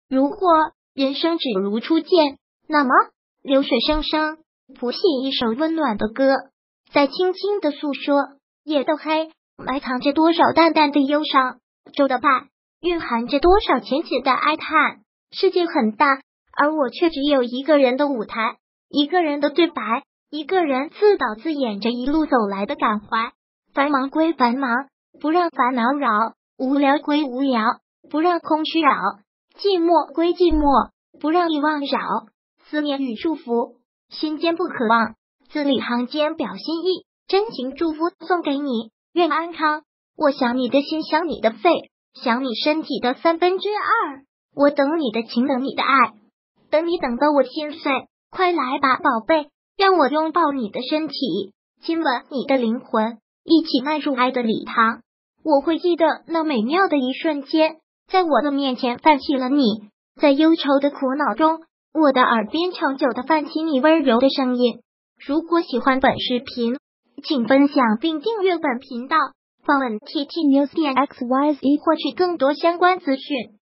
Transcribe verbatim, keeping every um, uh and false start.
如果人生只如初见，那么流水声声，谱写一首温暖的歌，在轻轻的诉说。夜的黑，埋藏着多少淡淡的忧伤；昼的白，蕴含着多少浅浅的哀叹。世界很大，而我却只有一个人的舞台，一个人的对白，一个人自导自演着一路走来的感怀。繁忙归繁忙，不让烦恼扰；无聊归无聊，不让空虚扰；寂寞归寂寞，不让遗忘扰。思念与祝福，心间不可忘，字里行间表心意，真情祝福送给你，愿安康。我想你的心，想你的肺，想你身体的三分之二。我等你的情，等你的爱，等你等得我心碎。快来吧，宝贝，让我拥抱你的身体，亲吻你的灵魂，一起迈入爱的礼堂。我会记得那美妙的一瞬间，在我的面前泛起了你，在忧愁的苦恼中，我的耳边长久的泛起你温柔的声音。如果喜欢本视频，请分享并订阅本频道，访问 T T News 点 X Y Z 获取更多相关资讯。